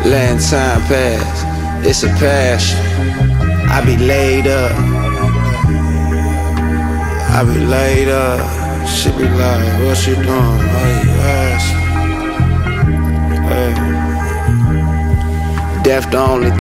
letting time pass. It's a passion. I be laid up. I be laid up. She be like, what you doing? Why you asking? Hey. Death the only